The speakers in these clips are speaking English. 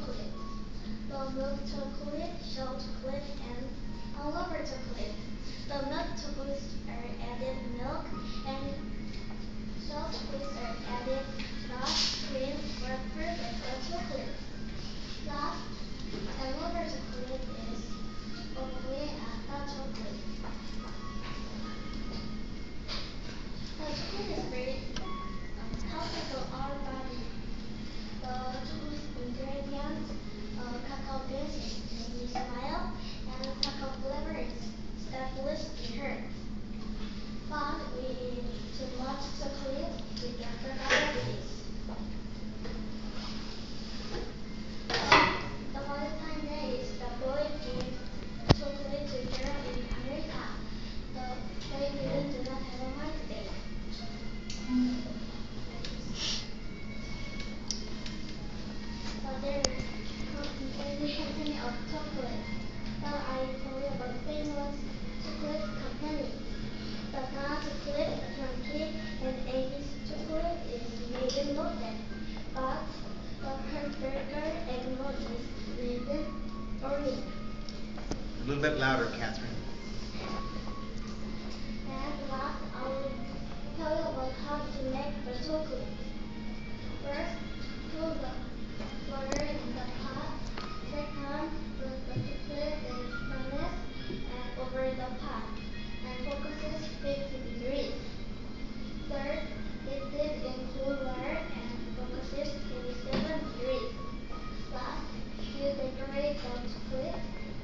chocolate. The milk chocolate, shell chocolate, and all over chocolate. The milk chocolates are added milk, and shell chocolates are added fat, cream, or perfect chocolate. Last, all over chocolate is probably a chocolate. The chocolate is very healthy for our body. The chocolate ingredients, cacao beans make me smile, and cacao flavor is established in her. But we eat too much chocolate, we get diabetes. The Valentine Day is the boy gives chocolate to girl in America. They really do not have a white day. There is many company of chocolate. Now I tell you about famous chocolate company. The Ghana chocolate, Turkey, and English chocolate is made in London, but the Herberger and Malt is made in Orient. A little bit louder, Catherine. And last, I will tell you about how to make the chocolate. First, put the water in the pot. Second, put the chocolate in furnace and over the pot, and focus 50 degrees. Third, heat it in cool water and focus 87 degrees. Last, you decorate the chocolate.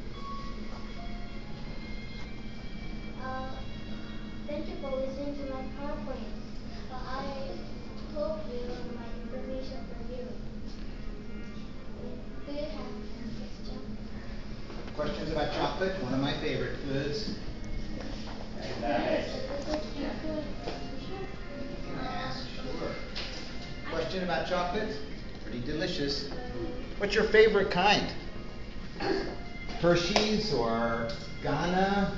Thank you for listening to my PowerPoint. I hope you learned my information for you. Do you have any questions? Questions about chocolate? One of my favorite foods. Nice. Can I ask? Sure. Question about chocolate? Pretty delicious. What's your favorite kind? Hershey's or Ghana?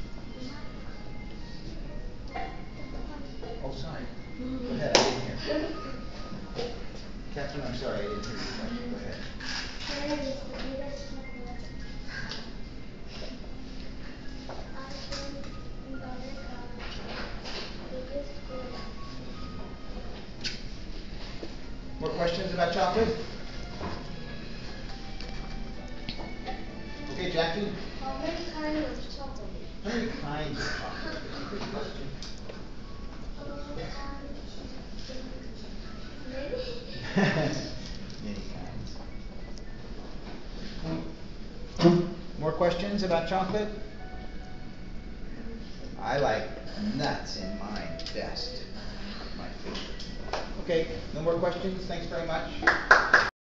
Oh, sorry. Go ahead, I didn't hear. Catherine, I'm sorry, I didn't hear your question. Go ahead. Where is the biggest chocolate? I think in America, biggest chocolate. More questions about chocolate? Okay, Jackie? How many kinds of chocolate? How many kinds of chocolate? Good question. Maybe. Many kinds. More questions about chocolate? I like nuts in mine best. My favorite. Okay, no more questions. Thanks very much.